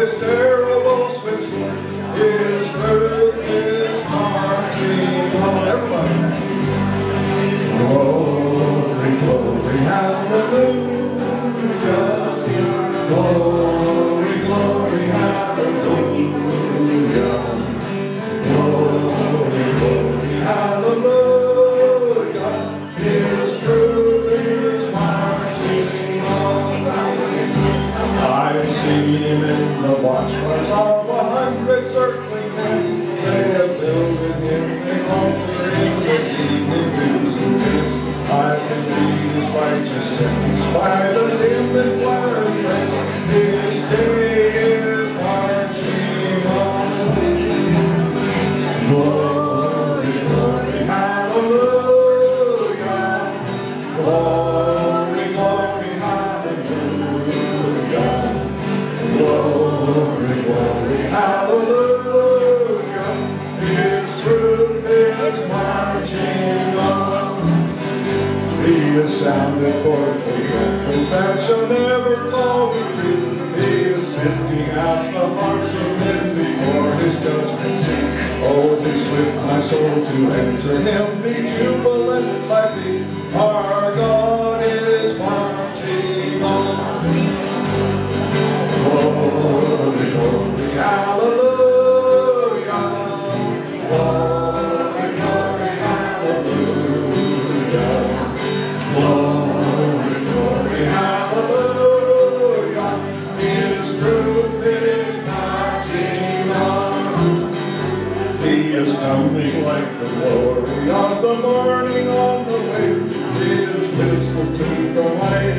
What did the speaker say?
his terrible swift sword, his truth is marching on. Everybody. Glory, glory, hallelujah. Glory, glory, hallelujah. Glory, glory, hallelujah. His truth is marching on. I've seen him in the watchfires of 100 circling camps. They have builded him an altar in the evening news and dance. I can read his righteous sentence by the limb and flaring lance. His day is marching on. Glory, glory, hallelujah. Glory, glory, hallelujah. Glory, glory, hallelujah. His truth is marching on. He has sounded forth the trumpet that shall never fall retreat. He is sending out the marching men before his judgment seat. Oh, be swift, my soul, to answer him. Be jubilant like thee. Our God is marching on. Glory, glory, hallelujah. Glory, glory, hallelujah. Glory, glory, hallelujah. His truth is marching on. He is coming like the glory of the morning on the way. His wisdom to the light